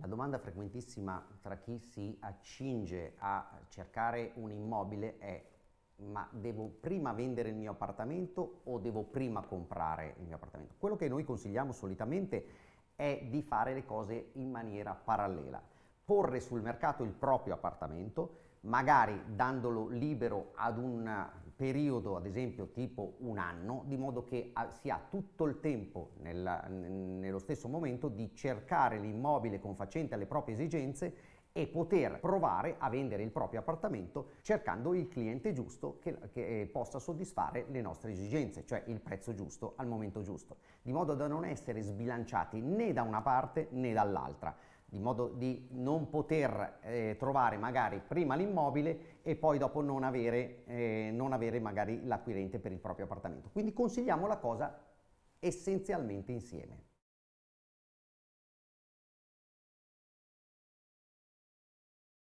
La domanda frequentissima tra chi si accinge a cercare un immobile è: ma devo prima vendere il mio appartamento o devo prima comprare il mio appartamento? Quello che noi consigliamo solitamente è di fare le cose in maniera parallela. Porre sul mercato il proprio appartamento, magari dandolo libero ad un periodo, ad esempio tipo un anno, di modo che si ha tutto il tempo nello stesso momento di cercare l'immobile confacente alle proprie esigenze e poter provare a vendere il proprio appartamento cercando il cliente giusto che possa soddisfare le nostre esigenze, cioè il prezzo giusto al momento giusto, di modo da non essere sbilanciati né da una parte né dall'altra, di modo di non poter trovare magari prima l'immobile e poi dopo non avere magari l'acquirente per il proprio appartamento. Quindi consigliamo la cosa essenzialmente insieme.